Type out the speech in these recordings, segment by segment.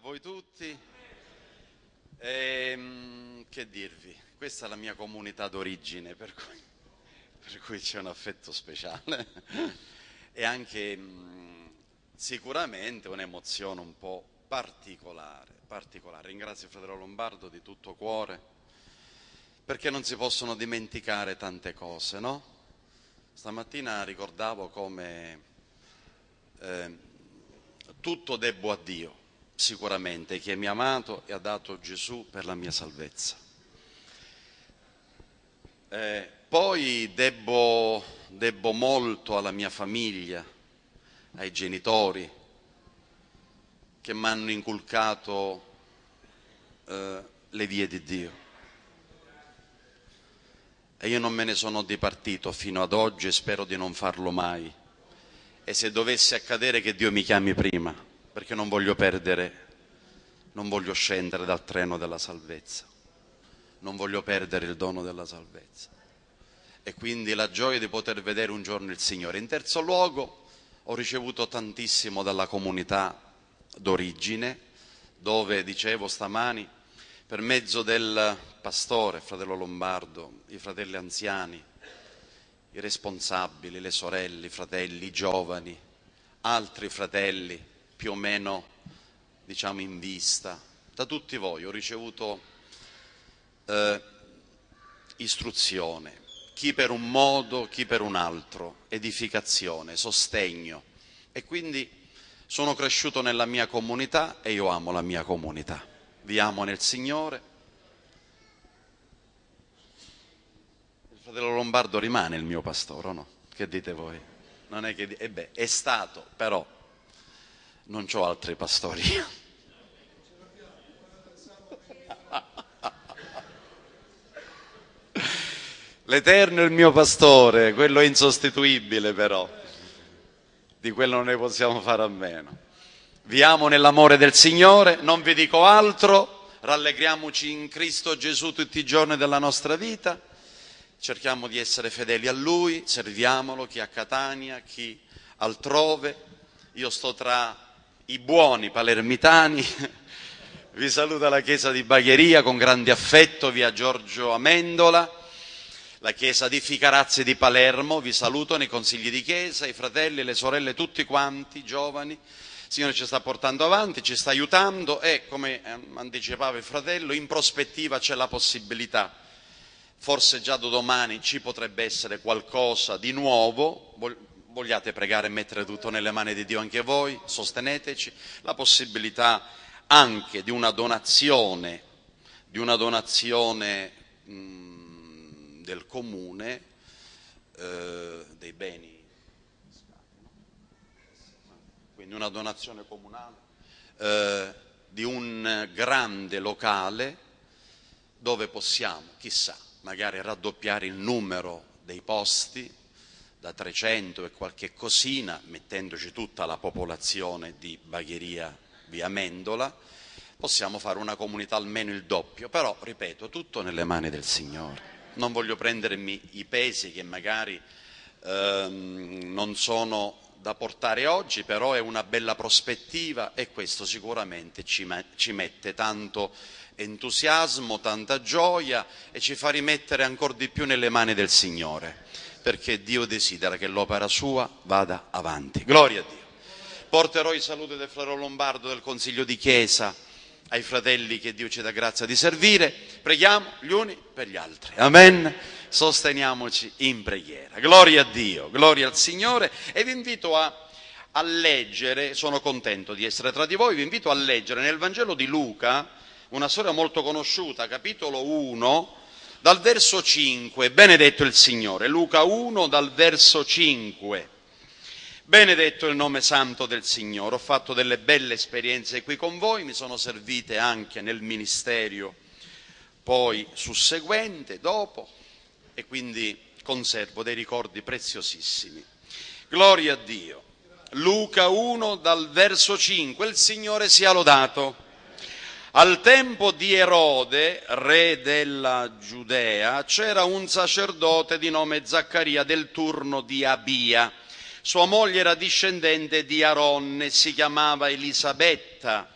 voi tutti. Che dirvi? Questa è la mia comunità d'origine, per cui c'è un affetto speciale e anche sicuramente un'emozione un po' particolare. Ringrazio il fratello Lombardo di tutto cuore, perché non si possono dimenticare tante cose, no? Stamattina ricordavo come tutto debbo a Dio, sicuramente, che mi ha amato e ha dato Gesù per la mia salvezza. Poi debbo molto alla mia famiglia, ai genitori che mi hanno inculcato le vie di Dio. E io non me ne sono dipartito fino ad oggi e spero di non farlo mai. E se dovesse accadere, che Dio mi chiami prima, perché non voglio scendere dal treno della salvezza, non voglio perdere il dono della salvezza. E quindi la gioia di poter vedere un giorno il Signore. In terzo luogo, ho ricevuto tantissimo dalla comunità d'origine, dove, dicevo stamani, per mezzo del pastore, fratello Lombardo, i fratelli anziani, i responsabili, le sorelle, i fratelli, i giovani, altri fratelli più o meno, diciamo, in vista, da tutti voi ho ricevuto istruzione, chi per un modo, chi per un altro, edificazione, sostegno. E quindi sono cresciuto nella mia comunità e io amo la mia comunità. Vi amo nel Signore. Il fratello Lombardo rimane il mio pastore, o no? Che dite voi? Non è che è stato, però non c'ho altri pastori. L'Eterno è il mio pastore, quello è insostituibile, però di quello non ne possiamo fare a meno. Vi amo nell'amore del Signore, non vi dico altro, rallegriamoci in Cristo Gesù tutti i giorni della nostra vita, cerchiamo di essere fedeli a Lui, serviamolo, chi a Catania, chi altrove. Io sto tra i buoni palermitani, vi saluta la Chiesa di Bagheria con grande affetto, via Giorgio Amendola. La Chiesa di Ficarazzi di Palermo, vi saluto nei consigli di Chiesa, i fratelli, le sorelle, tutti quanti, giovani. Il Signore ci sta portando avanti, ci sta aiutando e, come anticipava il fratello, in prospettiva c'è la possibilità, forse già da domani ci potrebbe essere qualcosa di nuovo. Vogliate pregare e mettere tutto nelle mani di Dio anche voi, sosteneteci, la possibilità anche di una donazione del comune, dei beni, quindi una donazione comunale di un grande locale dove possiamo, chissà, magari raddoppiare il numero dei posti da 300 e qualche cosina, mettendoci tutta la popolazione di Bagheria via Amendola. Possiamo fare una comunità almeno il doppio, però, ripeto, tutto nelle mani del Signore. Non voglio prendermi i pesi che magari non sono da portare oggi, però è una bella prospettiva e questo sicuramente ci mette tanto entusiasmo, tanta gioia e ci fa rimettere ancora di più nelle mani del Signore, perché Dio desidera che l'opera sua vada avanti. Gloria a Dio. Porterò i saluti del fratello Lombardo del Consiglio di Chiesa ai fratelli che Dio ci dà grazia di servire. Preghiamo gli uni per gli altri. Amen. Sosteniamoci in preghiera. Gloria a Dio, gloria al Signore. E vi invito a leggere, sono contento di essere tra di voi, vi invito a leggere nel Vangelo di Luca una storia molto conosciuta, capitolo 1, dal verso 5. Benedetto il Signore. Luca 1, dal verso 5. Benedetto il nome santo del Signore. Ho fatto delle belle esperienze qui con voi, mi sono servite anche nel ministero poi susseguente, dopo, e quindi conservo dei ricordi preziosissimi. Gloria a Dio. Luca 1 dal verso 5, il Signore sia lodato. Al tempo di Erode, re della Giudea, c'era un sacerdote di nome Zaccaria del turno di Abia. Sua moglie era discendente di Aronne, si chiamava Elisabetta.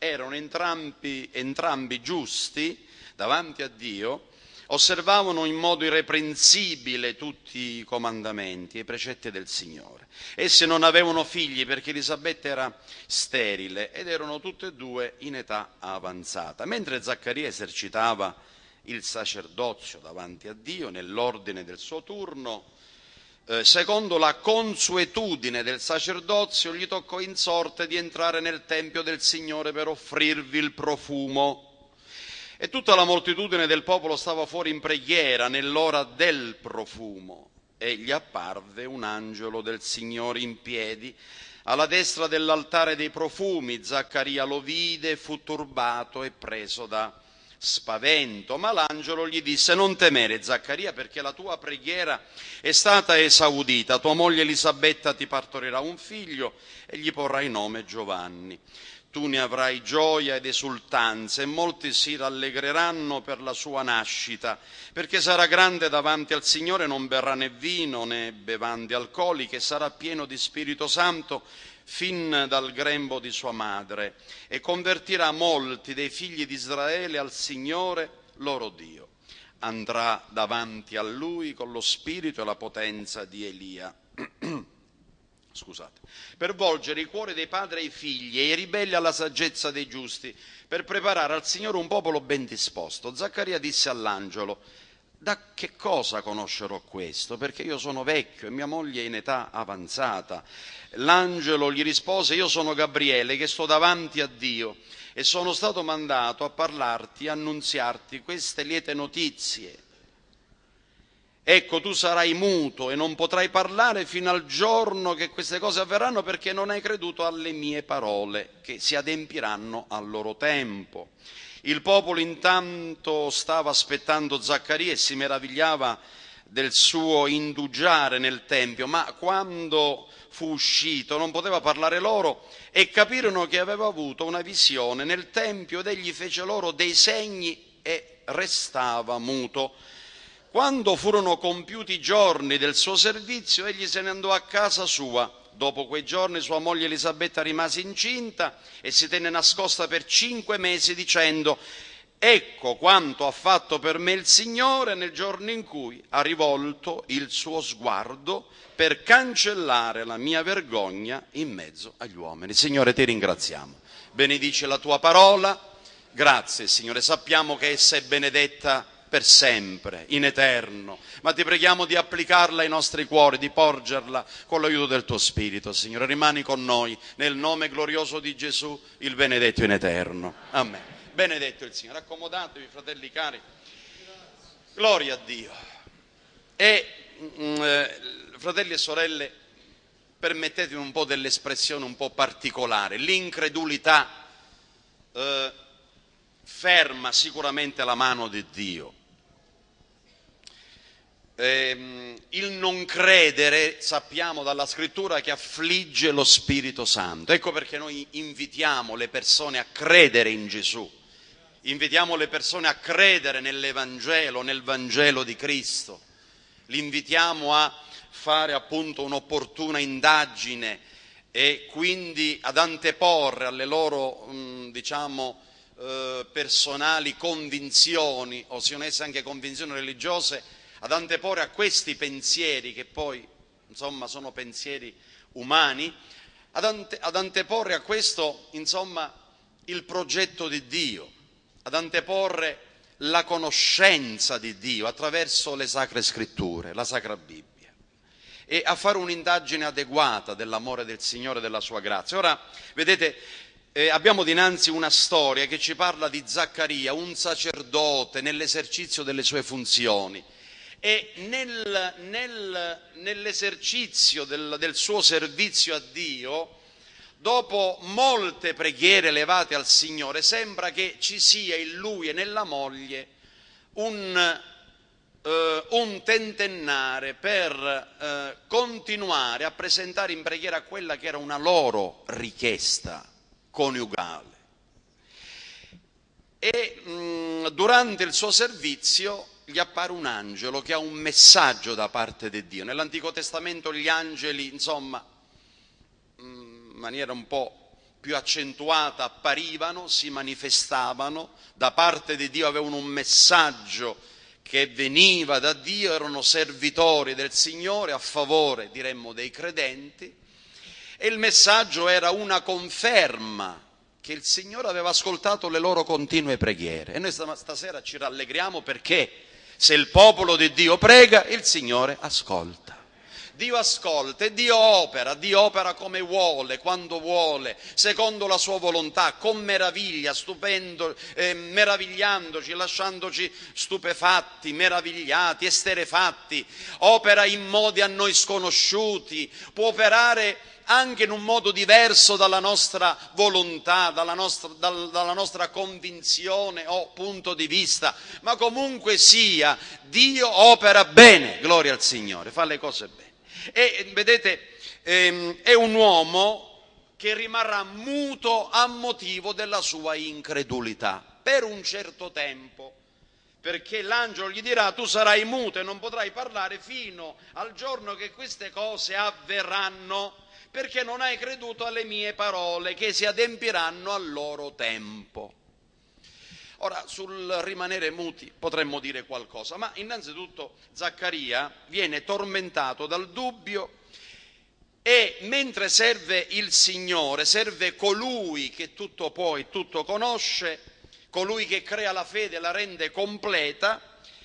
erano entrambi giusti davanti a Dio, osservavano in modo irreprensibile tutti i comandamenti e i precetti del Signore. Essi non avevano figli perché Elisabetta era sterile ed erano tutte e due in età avanzata. Mentre Zaccaria esercitava il sacerdozio davanti a Dio nell'ordine del suo turno, secondo la consuetudine del sacerdozio, gli toccò in sorte di entrare nel Tempio del Signore per offrirvi il profumo. E tutta la moltitudine del popolo stava fuori in preghiera nell'ora del profumo. E gli apparve un angelo del Signore in piedi alla destra dell'altare dei profumi. Zaccaria lo vide, fu turbato e preso da spavento, ma l'angelo gli disse: non temere, Zaccaria, perché la tua preghiera è stata esaudita. Tua moglie Elisabetta ti partorirà un figlio e gli porrai nome Giovanni. Tu ne avrai gioia ed esultanza e molti si rallegreranno per la sua nascita, perché sarà grande davanti al Signore, non berrà né vino né bevande alcoliche, sarà pieno di Spirito Santo fin dal grembo di sua madre, e convertirà molti dei figli di Israele al Signore loro Dio. Andrà davanti a lui con lo spirito e la potenza di Elia. Per volgere i cuori dei padri ai figli e i ribelli alla saggezza dei giusti, per preparare al Signore un popolo ben disposto. Zaccaria disse all'angelo: da che cosa conoscerò questo? Perché io sono vecchio e mia moglie è in età avanzata. L'angelo gli rispose: io sono Gabriele, che sto davanti a Dio e sono stato mandato a parlarti, a annunziarti queste liete notizie. Ecco, tu sarai muto e non potrai parlare fino al giorno che queste cose avverranno, perché non hai creduto alle mie parole, che si adempiranno al loro tempo. Il popolo intanto stava aspettando Zaccaria e si meravigliava del suo indugiare nel Tempio, ma quando fu uscito non poteva parlare loro e capirono che aveva avuto una visione nel Tempio ed egli fece loro dei segni e restava muto. Quando furono compiuti i giorni del suo servizio, egli se ne andò a casa sua. Dopo quei giorni sua moglie Elisabetta rimase incinta e si tenne nascosta per 5 mesi dicendo: ecco quanto ha fatto per me il Signore nel giorno in cui ha rivolto il suo sguardo per cancellare la mia vergogna in mezzo agli uomini. Signore, ti ringraziamo. Benedice la tua parola. Grazie, Signore. Sappiamo che essa è benedetta per sempre, in eterno, ma ti preghiamo di applicarla ai nostri cuori, di porgerla con l'aiuto del tuo Spirito. Signore, rimani con noi, nel nome glorioso di Gesù, il benedetto in eterno. Amen. Benedetto il Signore. Accomodatevi, fratelli cari. Gloria a Dio. E fratelli e sorelle, permettetemi un po' dell'espressione un po' particolare. L'incredulità ferma sicuramente la mano di Dio. Il non credere, sappiamo dalla scrittura, che affligge lo Spirito Santo. Ecco perché noi invitiamo le persone a credere in Gesù, invitiamo le persone a credere nell'Evangelo, nel Vangelo di Cristo, li invitiamo a fare appunto un'opportuna indagine e quindi ad anteporre alle loro personali convinzioni, o siano esse anche convinzioni religiose, ad anteporre a questi pensieri, che poi insomma sono pensieri umani, ad anteporre a questo insomma il progetto di Dio, ad anteporre la conoscenza di Dio attraverso le sacre scritture, la Sacra Bibbia, e a fare un'indagine adeguata dell'amore del Signore e della sua grazia. Ora, vedete, abbiamo dinanzi una storia che ci parla di Zaccaria, un sacerdote nell'esercizio delle sue funzioni, e nell'esercizio del suo servizio a Dio, dopo molte preghiere elevate al Signore, sembra che ci sia in lui e nella moglie un tentennare per continuare a presentare in preghiera quella che era una loro richiesta coniugale. E durante il suo servizio gli appare un angelo che ha un messaggio da parte di Dio. Nell'Antico Testamento gli angeli, insomma, in maniera un po' più accentuata apparivano, si manifestavano, da parte di Dio avevano un messaggio che veniva da Dio, erano servitori del Signore a favore, diremmo, dei credenti, e il messaggio era una conferma che il Signore aveva ascoltato le loro continue preghiere. E noi stasera ci rallegriamo perché se il popolo di Dio prega, il Signore ascolta. Dio ascolta e Dio opera come vuole, quando vuole, secondo la sua volontà, con meraviglia, meravigliandoci, lasciandoci stupefatti, meravigliati, esterefatti, opera in modi a noi sconosciuti, può operare anche in un modo diverso dalla nostra volontà, dalla nostra convinzione o punto di vista, ma comunque sia, Dio opera bene, gloria al Signore, fa le cose bene. E vedete, è un uomo che rimarrà muto a motivo della sua incredulità per un certo tempo, perché l'angelo gli dirà: tu sarai muto e non potrai parlare fino al giorno che queste cose avverranno, perché non hai creduto alle mie parole che si adempiranno al loro tempo. Ora, sul rimanere muti potremmo dire qualcosa, ma innanzitutto Zaccaria viene tormentato dal dubbio e mentre serve il Signore, serve colui che tutto può e tutto conosce, colui che crea la fede e la rende completa,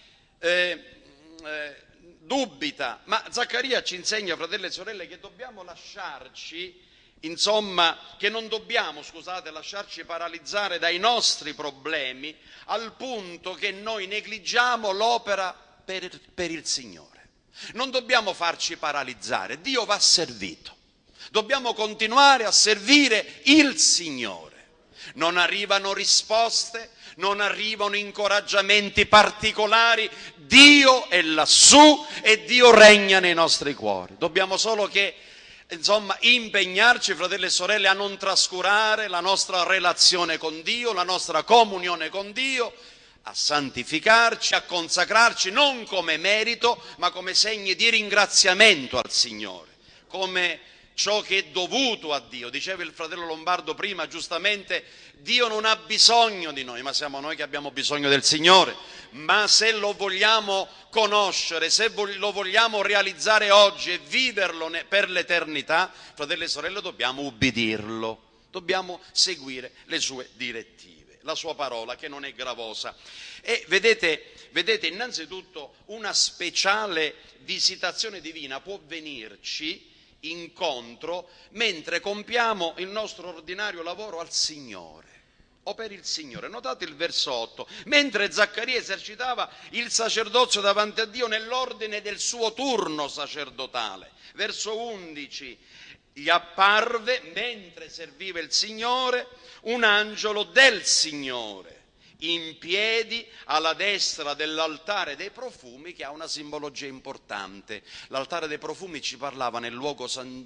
dubita. Ma Zaccaria ci insegna, fratelli e sorelle, che dobbiamo lasciarci, che non dobbiamo, lasciarci paralizzare dai nostri problemi al punto che noi negligiamo l'opera per il Signore. Non dobbiamo farci paralizzare, Dio va servito. Dobbiamo continuare a servire il Signore. Non arrivano risposte, non arrivano incoraggiamenti particolari, Dio è lassù e Dio regna nei nostri cuori. Dobbiamo solo impegnarci, fratelli e sorelle, a non trascurare la nostra relazione con Dio, la nostra comunione con Dio, a santificarci, a consacrarci non come merito, ma come segni di ringraziamento al Signore, come ciò che è dovuto a Dio. Diceva il fratello Lombardo prima, giustamente, Dio non ha bisogno di noi, ma siamo noi che abbiamo bisogno del Signore. Ma se lo vogliamo conoscere, se lo vogliamo realizzare oggi e viverlo per l'eternità, fratelli e sorelle, dobbiamo ubbidirlo, dobbiamo seguire le sue direttive, la sua parola che non è gravosa. E vedete, innanzitutto una speciale visitazione divina può venirci incontro mentre compiamo il nostro ordinario lavoro al Signore o per il Signore. Notate il verso 8: mentre Zaccaria esercitava il sacerdozio davanti a Dio nell'ordine del suo turno sacerdotale. Verso 11: gli apparve, mentre serviva il Signore, un angelo del Signore in piedi alla destra dell'altare dei profumi, che ha una simbologia importante. L'altare dei profumi ci parlava nel luogo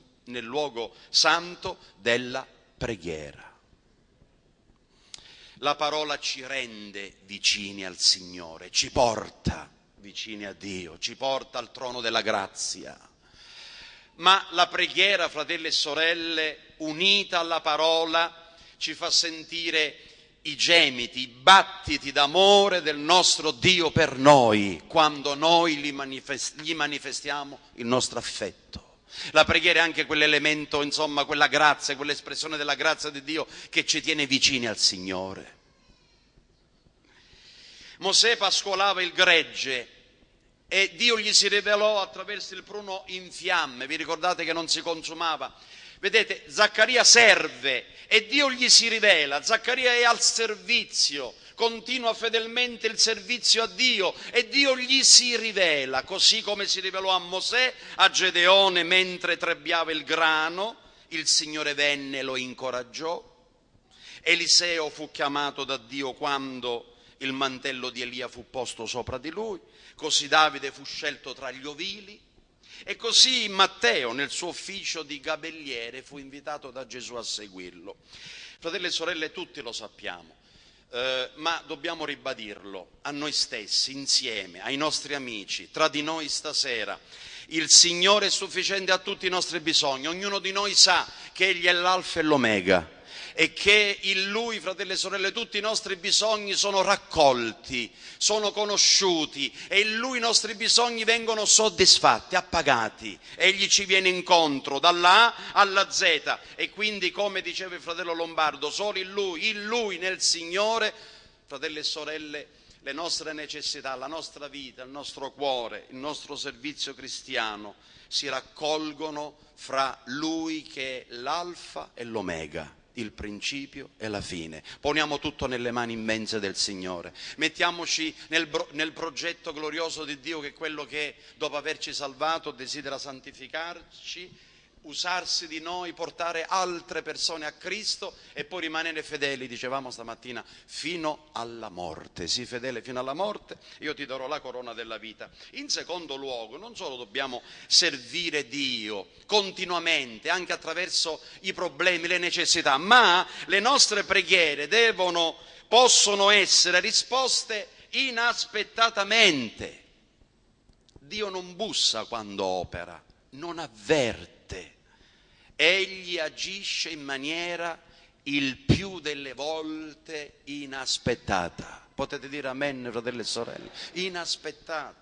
santo della preghiera. La parola ci rende vicini al Signore, ci porta vicini a Dio, ci porta al trono della grazia. Ma la preghiera, fratelli e sorelle, unita alla parola, ci fa sentire i gemiti, i battiti d'amore del nostro Dio per noi, quando noi gli manifestiamo il nostro affetto. La preghiera è anche quell'elemento, quella grazia, quell'espressione della grazia di Dio che ci tiene vicini al Signore. Mosè pascolava il gregge e Dio gli si rivelò attraverso il pruno in fiamme. Vi ricordate che non si consumava? Vedete, Zaccaria serve e Dio gli si rivela. Zaccaria è al servizio, continua fedelmente il servizio a Dio e Dio gli si rivela, così come si rivelò a Mosè, a Gedeone mentre trebbiava il grano. Il Signore venne e lo incoraggiò. Eliseo fu chiamato da Dio quando il mantello di Elia fu posto sopra di lui. Così Davide fu scelto tra gli ovili. E così Matteo, nel suo ufficio di gabelliere, fu invitato da Gesù a seguirlo. Fratelli e sorelle, tutti lo sappiamo, ma dobbiamo ribadirlo a noi stessi, insieme, ai nostri amici, tra di noi stasera. Il Signore è sufficiente a tutti i nostri bisogni. Ognuno di noi sa che Egli è l'Alfa e l'Omega. e che in Lui, fratelli e sorelle, tutti i nostri bisogni sono raccolti, sono conosciuti e in Lui i nostri bisogni vengono soddisfatti, appagati. Egli ci viene incontro dalla A alla Z e quindi, come diceva il fratello Lombardo, solo in Lui, nel Signore, fratelli e sorelle, le nostre necessità, la nostra vita, il nostro cuore, il nostro servizio cristiano si raccolgono fra Lui che è l'alfa e l'omega, il principio e la fine. Poniamo tutto nelle mani immense del Signore, mettiamoci nel progetto glorioso di Dio, che è quello che dopo averci salvato desidera santificarci, usarsi di noi, portare altre persone a Cristo e poi rimanere fedeli, dicevamo stamattina, fino alla morte. Sii fedele fino alla morte, io ti darò la corona della vita. In secondo luogo, non solo dobbiamo servire Dio continuamente, anche attraverso i problemi, le necessità, ma le nostre preghiere possono essere risposte inaspettatamente. Dio non bussa quando opera, non avverte. Egli agisce in maniera il più delle volte inaspettata. Potete dire amen, fratelli e sorelle? Inaspettata.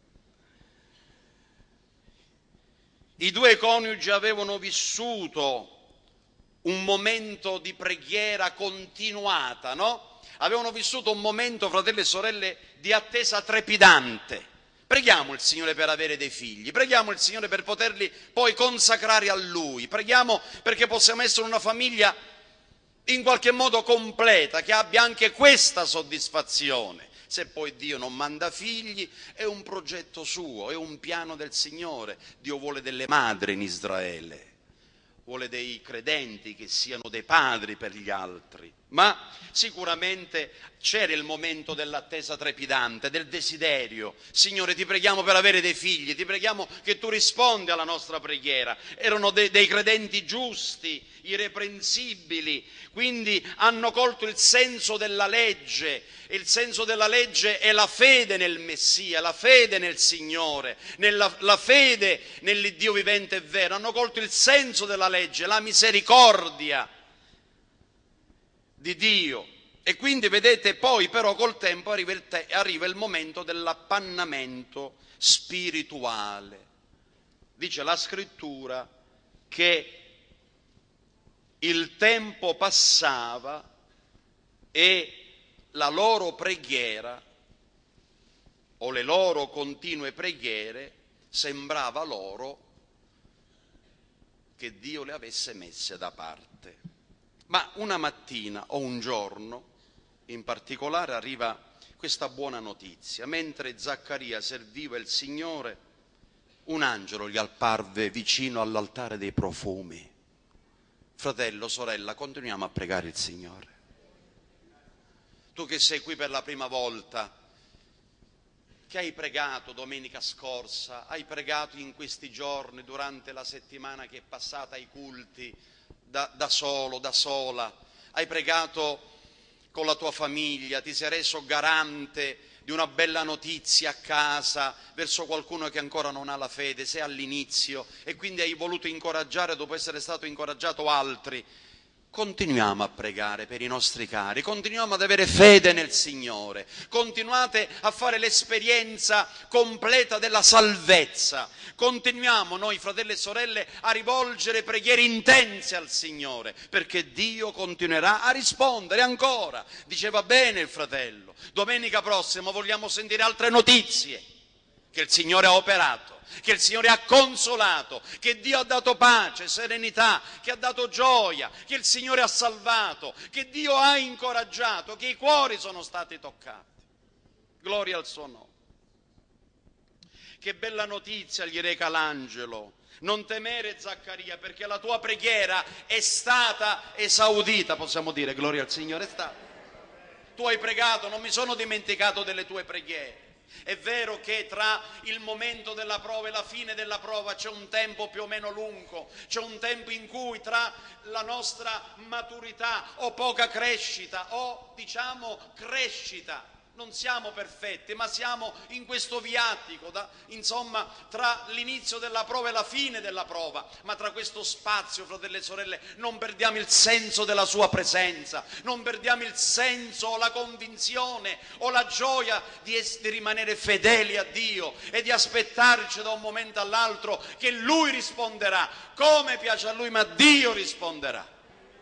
I due coniugi avevano vissuto un momento di preghiera continuata, no? Avevano vissuto un momento, fratelli e sorelle, di attesa trepidante. Preghiamo il Signore per avere dei figli, preghiamo il Signore per poterli poi consacrare a Lui, preghiamo perché possiamo essere una famiglia in qualche modo completa, che abbia anche questa soddisfazione. Se poi Dio non manda figli, è un progetto suo, è un piano del Signore. Dio vuole delle madri in Israele, vuole dei credenti che siano dei padri per gli altri. Ma sicuramente c'era il momento dell'attesa trepidante, del desiderio. Signore, ti preghiamo per avere dei figli, ti preghiamo che tu rispondi alla nostra preghiera. Erano dei credenti giusti, irreprensibili, quindi hanno colto il senso della legge. Il senso della legge è la fede nel Messia, la fede nel Signore, la fede nell'Iddio vivente e vero. Hanno colto il senso della legge, la misericordia di Dio. E quindi vedete, poi però col tempo arriva il momento dell'appannamento spirituale. Dice la Scrittura che il tempo passava e la loro preghiera o le loro continue preghiere sembrava loro che Dio le avesse messe da parte. Ma una mattina o un giorno in particolare arriva questa buona notizia. Mentre Zaccaria serviva il Signore, un angelo gli apparve vicino all'altare dei profumi. Fratello, sorella, continuiamo a pregare il Signore. Tu che sei qui per la prima volta, che hai pregato domenica scorsa, hai pregato in questi giorni, durante la settimana che è passata ai culti, da solo, da sola, hai pregato con la tua famiglia, ti sei reso garante di una bella notizia a casa verso qualcuno che ancora non ha la fede, sei all'inizio e quindi hai voluto incoraggiare dopo essere stato incoraggiato altri. Continuiamo a pregare per i nostri cari, continuiamo ad avere fede nel Signore, continuate a fare l'esperienza completa della salvezza, continuiamo noi fratelli e sorelle a rivolgere preghiere intense al Signore, perché Dio continuerà a rispondere ancora. Diceva bene il fratello, domenica prossima vogliamo sentire altre notizie, che il Signore ha operato, che il Signore ha consolato, che Dio ha dato pace, serenità, che ha dato gioia, che il Signore ha salvato, che Dio ha incoraggiato, che i cuori sono stati toccati. Gloria al suo nome. Che bella notizia gli reca l'angelo. Non temere, Zaccaria, perché la tua preghiera è stata esaudita, possiamo dire, gloria al Signore, è stata. Tu hai pregato, non mi sono dimenticato delle tue preghiere. È vero che tra il momento della prova e la fine della prova c'è un tempo più o meno lungo, c'è un tempo in cui tra la nostra maturità o poca crescita o diciamo crescita, non siamo perfetti, ma siamo in questo viatico, insomma, tra l'inizio della prova e la fine della prova, ma tra questo spazio, fratelli e sorelle, non perdiamo il senso della sua presenza, non perdiamo il senso o la convinzione o la gioia di rimanere fedeli a Dio e di aspettarci da un momento all'altro che Lui risponderà, come piace a Lui, ma Dio risponderà.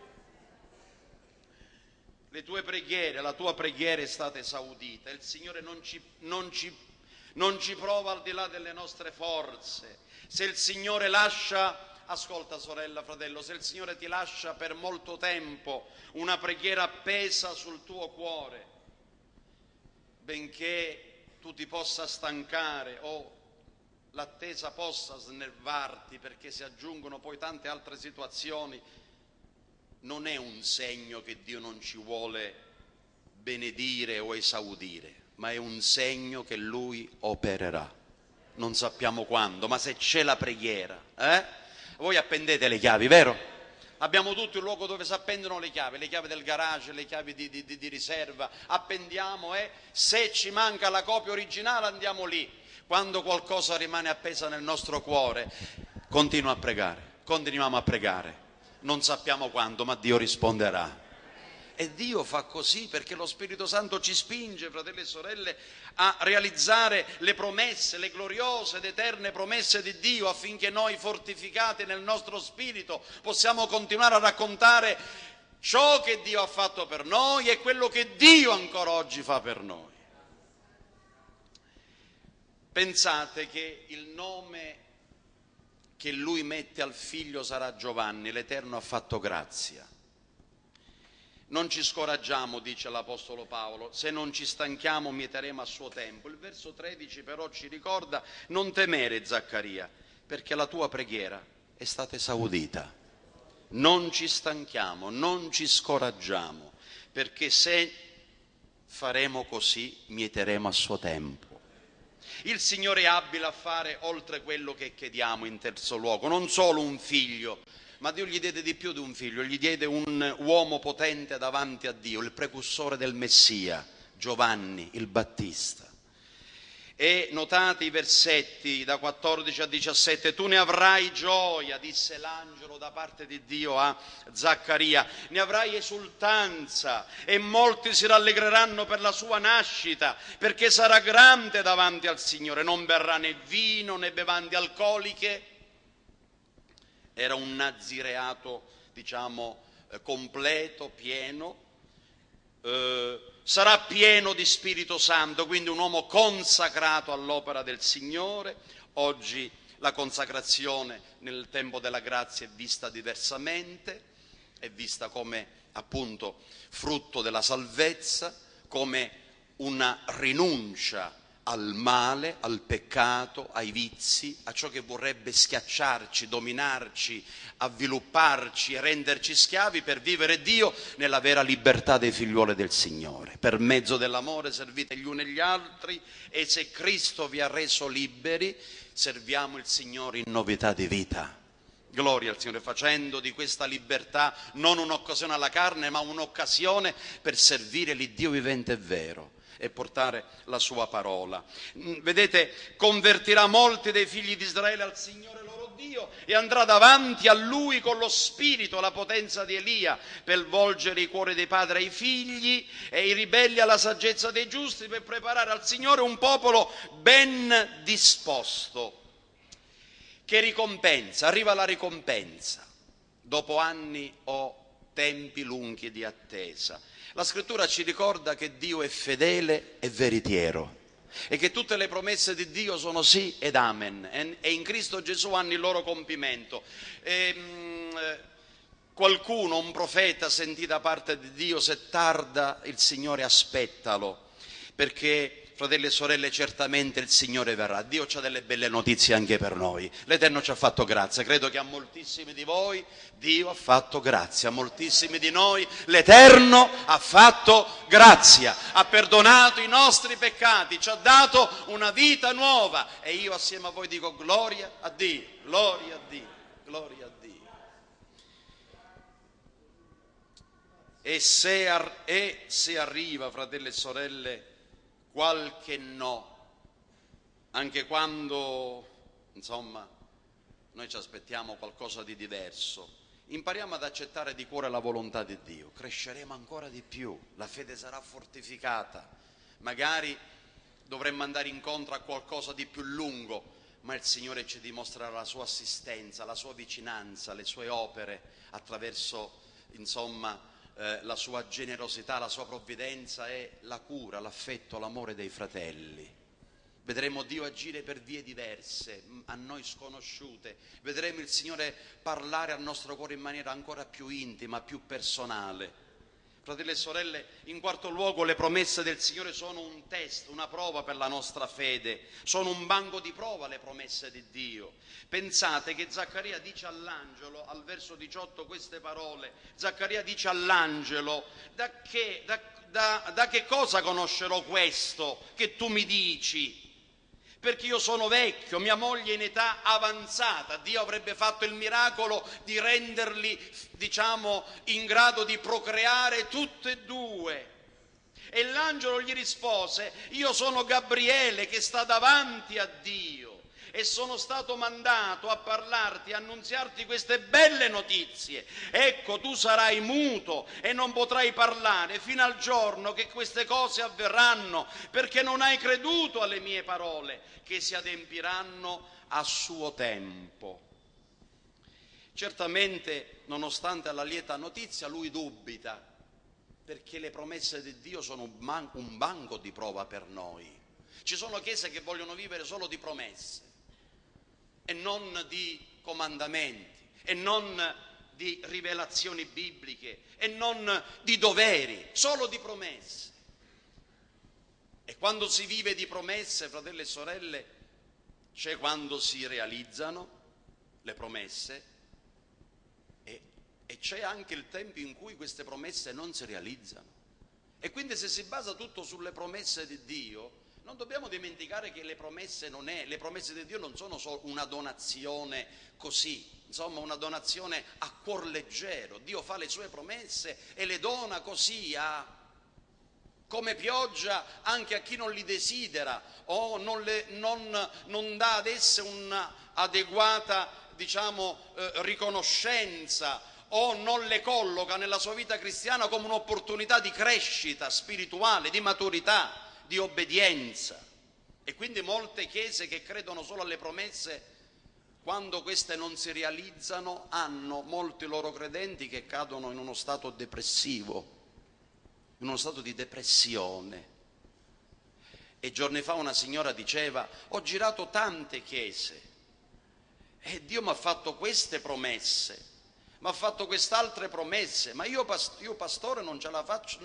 Le tue preghiere, la tua preghiera è stata esaudita. Il Signore non ci prova al di là delle nostre forze. Se il Signore lascia, ascolta sorella, fratello, se il Signore ti lascia per molto tempo una preghiera appesa sul tuo cuore, benché tu ti possa stancare o l'attesa possa snervarti perché si aggiungono poi tante altre situazioni, non è un segno che Dio non ci vuole benedire o esaudire, ma è un segno che Lui opererà. Non sappiamo quando, ma se c'è la preghiera, voi appendete le chiavi, vero? Abbiamo tutti un luogo dove si appendono le chiavi del garage, le chiavi di riserva, appendiamo e se ci manca la copia originale andiamo lì. Quando qualcosa rimane appesa nel nostro cuore, continuiamo a pregare. Non sappiamo quando, ma Dio risponderà. E Dio fa così perché lo Spirito Santo ci spinge, fratelli e sorelle, a realizzare le promesse, le gloriose ed eterne promesse di Dio, affinché noi, fortificati nel nostro spirito, possiamo continuare a raccontare ciò che Dio ha fatto per noi e quello che Dio ancora oggi fa per noi. Pensate che il nome che Lui mette al figlio sarà Giovanni, l'Eterno ha fatto grazia. Non ci scoraggiamo, dice l'Apostolo Paolo, se non ci stanchiamo mieteremo a suo tempo. Il verso 13 però ci ricorda: non temere, Zaccaria, perché la tua preghiera è stata esaudita. Non ci stanchiamo, non ci scoraggiamo, perché se faremo così mieteremo a suo tempo. Il Signore è abile a fare oltre quello che chiediamo in terzo luogo, non solo un figlio, ma Dio gli diede di più di un figlio, gli diede un uomo potente davanti a Dio, il precursore del Messia, Giovanni il Battista. E notate i versetti da 14 a 17, tu ne avrai gioia, disse l'angelo da parte di Dio a Zaccaria, ne avrai esultanza e molti si rallegreranno per la sua nascita, perché sarà grande davanti al Signore, non berrà né vino né bevande alcoliche. Era un nazireato, completo, pieno. Sarà pieno di Spirito Santo, quindi un uomo consacrato all'opera del Signore. Oggi la consacrazione nel tempo della grazia è vista diversamente, è vista come appunto frutto della salvezza, come una rinuncia al male, al peccato, ai vizi, a ciò che vorrebbe schiacciarci, dominarci, avvilupparci e renderci schiavi per vivere Dio nella vera libertà dei figliuoli del Signore. Per mezzo dell'amore servite gli uni gli altri e se Cristo vi ha reso liberi, serviamo il Signore in novità di vita. Gloria al Signore, facendo di questa libertà non un'occasione alla carne, ma un'occasione per servire l'Iddio vivente e vero e portare la sua parola. Vedete, convertirà molti dei figli di Israele al Signore loro Dio e andrà davanti a Lui con lo spirito, la potenza di Elia, per volgere i cuori dei padri ai figli e i ribelli alla saggezza dei giusti, per preparare al Signore un popolo ben disposto. Che ricompensa? Arriva la ricompensa dopo anni o tempi lunghi di attesa. La Scrittura ci ricorda che Dio è fedele e veritiero e che tutte le promesse di Dio sono sì ed amen e in Cristo Gesù hanno il loro compimento. Qualcuno, un profeta, sentì da parte di Dio: se tarda il Signore aspettalo, perché fratelli e sorelle, certamente il Signore verrà. Dio ha delle belle notizie anche per noi. L'Eterno ci ha fatto grazia. Credo che a moltissimi di voi Dio ha fatto grazia. A moltissimi di noi l'Eterno ha fatto grazia. Ha perdonato i nostri peccati. Ci ha dato una vita nuova. E io assieme a voi dico gloria a Dio, gloria a Dio, gloria a Dio. E se arriva, fratelli e sorelle, qualche no, anche quando, insomma, noi ci aspettiamo qualcosa di diverso. Impariamo ad accettare di cuore la volontà di Dio, cresceremo ancora di più, la fede sarà fortificata, magari dovremmo andare incontro a qualcosa di più lungo, ma il Signore ci dimostrerà la sua assistenza, la sua vicinanza, le sue opere attraverso, insomma, la sua generosità, la sua provvidenza e la cura, l'affetto, l'amore dei fratelli. Vedremo Dio agire per vie diverse, a noi sconosciute. Vedremo il Signore parlare al nostro cuore in maniera ancora più intima, più personale. Fratelli e sorelle, in quarto luogo le promesse del Signore sono un test, una prova per la nostra fede. Sono un banco di prova le promesse di Dio. Pensate che Zaccaria dice all'angelo, al verso 18, queste parole. Zaccaria dice all'angelo, da che cosa conoscerò questo che tu mi dici? Perché io sono vecchio, mia moglie in età avanzata, Dio avrebbe fatto il miracolo di renderli, diciamo, in grado di procreare tutte e due. E l'angelo gli rispose, io sono Gabriele che sta davanti a Dio e sono stato mandato a parlarti, a annunziarti queste belle notizie. Ecco, tu sarai muto e non potrai parlare fino al giorno che queste cose avverranno, perché non hai creduto alle mie parole, che si adempiranno a suo tempo. Certamente, nonostante la lieta notizia, lui dubita, perché le promesse di Dio sono un banco di prova per noi. Ci sono chiese che vogliono vivere solo di promesse e non di comandamenti, e non di rivelazioni bibliche, e non di doveri, solo di promesse. E quando si vive di promesse, fratelli e sorelle, c'è quando si realizzano le promesse e c'è anche il tempo in cui queste promesse non si realizzano. E quindi se si basa tutto sulle promesse di Dio, non dobbiamo dimenticare che le promesse di Dio non sono solo una donazione così, insomma una donazione a cuor leggero. Dio fa le sue promesse e le dona così come pioggia anche a chi non li desidera o non dà ad esse un'adeguata, diciamo, riconoscenza, o non le colloca nella sua vita cristiana come un'opportunità di crescita spirituale, di maturità, di obbedienza. E quindi molte chiese che credono solo alle promesse, quando queste non si realizzano, hanno molti loro credenti che cadono in uno stato depressivo, in uno stato di depressione. E giorni fa una signora diceva, ho girato tante chiese e Dio mi ha fatto queste promesse, mi ha fatto quest'altre promesse, ma io pastore non ce la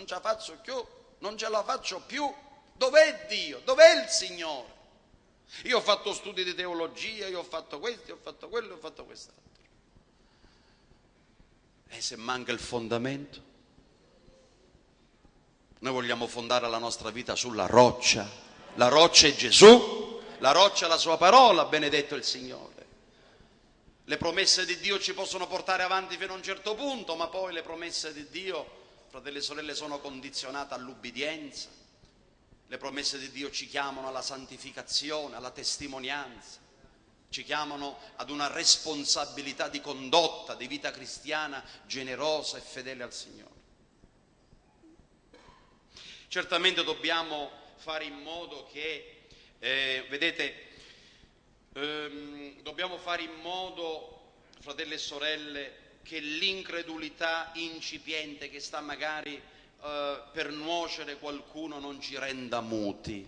faccio più. Dov'è Dio? Dov'è il Signore? Io ho fatto studi di teologia, io ho fatto questo, io ho fatto quello, io ho fatto quest'altro. E se manca il fondamento? Noi vogliamo fondare la nostra vita sulla roccia. La roccia è Gesù, la roccia è la sua parola, benedetto il Signore. Le promesse di Dio ci possono portare avanti fino a un certo punto, ma poi le promesse di Dio, fratelli e sorelle, sono condizionate all'ubbidienza. Le promesse di Dio ci chiamano alla santificazione, alla testimonianza, ci chiamano ad una responsabilità di condotta, di vita cristiana generosa e fedele al Signore. Certamente dobbiamo fare in modo che, dobbiamo fare in modo, fratelli e sorelle, che l'incredulità incipiente che sta magari per nuocere qualcuno non ci renda muti.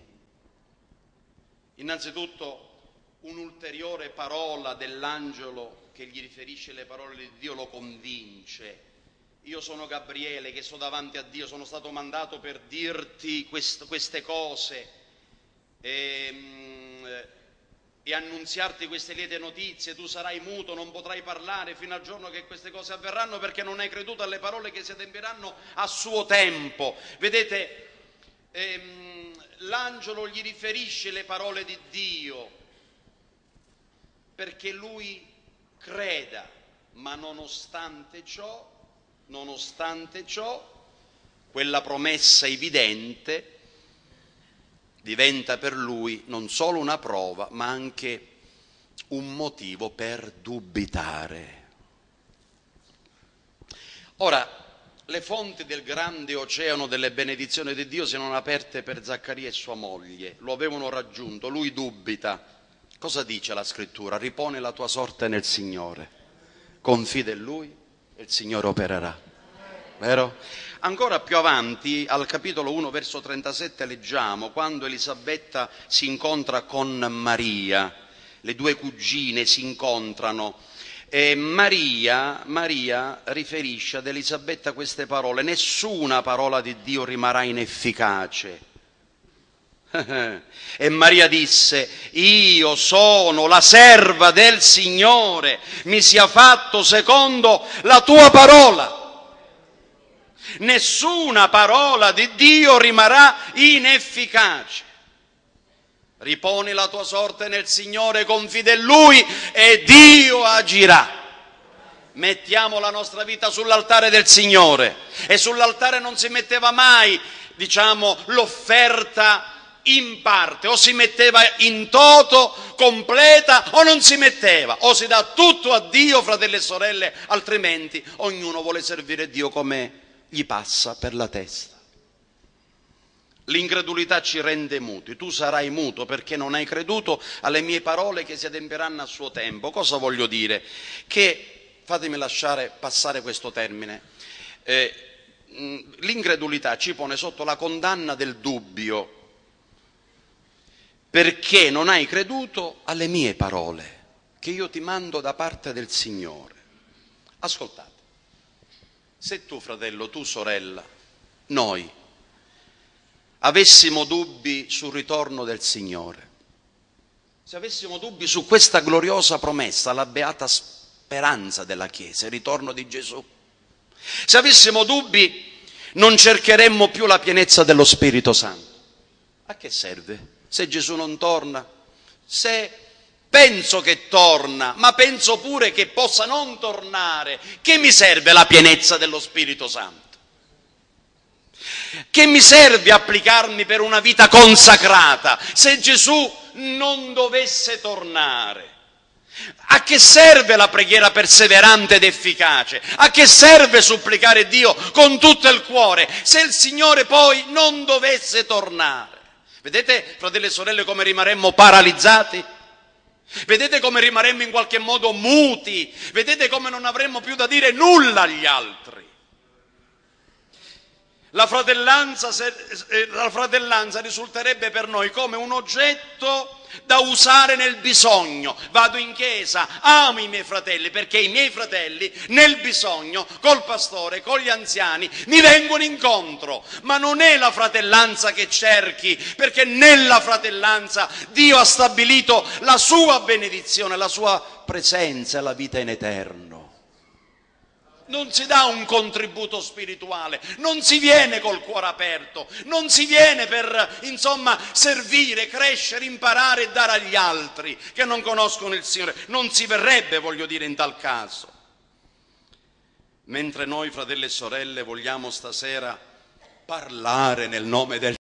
Innanzitutto un'ulteriore parola dell'angelo che gli riferisce le parole di Dio lo convince. Io sono Gabriele che sto davanti a Dio, sono stato mandato per dirti queste cose e annunziarti queste liete notizie. Tu sarai muto, non potrai parlare fino al giorno che queste cose avverranno, perché non hai creduto alle parole che si adempiranno a suo tempo. Vedete, l'angelo gli riferisce le parole di Dio perché lui creda, ma nonostante ciò, quella promessa evidente diventa per lui non solo una prova, ma anche un motivo per dubitare. Ora, le fonti del grande oceano delle benedizioni di Dio si erano aperte per Zaccaria e sua moglie, lo avevano raggiunto, lui dubita. Cosa dice la scrittura? Riponi la tua sorte nel Signore, confida in Lui e il Signore opererà. Vero? Ancora più avanti, al capitolo 1, verso 37, leggiamo quando Elisabetta si incontra con Maria, le due cugine si incontrano, e Maria riferisce ad Elisabetta queste parole: nessuna parola di Dio rimarrà inefficace. E Maria disse: io sono la serva del Signore, mi sia fatto secondo la tua parola. Nessuna parola di Dio rimarrà inefficace. Riponi la tua sorte nel Signore, confida in Lui e Dio agirà. Mettiamo la nostra vita sull'altare del Signore, e sull'altare non si metteva mai, l'offerta in parte, o si metteva in toto, completa, o non si metteva, o si dà tutto a Dio, fratelli e sorelle, altrimenti ognuno vuole servire Dio come gli passa per la testa. L'incredulità ci rende muti. Tu sarai muto perché non hai creduto alle mie parole che si adempieranno a suo tempo. Cosa voglio dire? Che, fatemi lasciare passare questo termine, l'incredulità ci pone sotto la condanna del dubbio perché non hai creduto alle mie parole che io ti mando da parte del Signore. Ascoltate, se tu, fratello, tu, sorella, noi avessimo dubbi sul ritorno del Signore, se avessimo dubbi su questa gloriosa promessa, la beata speranza della Chiesa, il ritorno di Gesù, se avessimo dubbi non cercheremmo più la pienezza dello Spirito Santo. A che serve? Se Gesù non torna, se penso che torna, ma penso pure che possa non tornare, che mi serve la pienezza dello Spirito Santo? Che mi serve applicarmi per una vita consacrata se Gesù non dovesse tornare? A che serve la preghiera perseverante ed efficace? A che serve supplicare Dio con tutto il cuore se il Signore poi non dovesse tornare? Vedete, fratelli e sorelle, come rimarremmo paralizzati? Vedete come rimarremmo in qualche modo muti? Vedete come non avremmo più da dire nulla agli altri? La fratellanza risulterebbe per noi come un oggetto da usare nel bisogno. Vado in chiesa, amo i miei fratelli perché i miei fratelli nel bisogno, col pastore, con gli anziani, mi vengono incontro. Ma non è la fratellanza che cerchi, perché nella fratellanza Dio ha stabilito la sua benedizione, la sua presenza e la vita in eterno. Non si dà un contributo spirituale, non si viene col cuore aperto, non si viene per, servire, crescere, imparare e dare agli altri che non conoscono il Signore. Non si verrebbe, voglio dire, in tal caso. Mentre noi, fratelli e sorelle, vogliamo stasera parlare nel nome del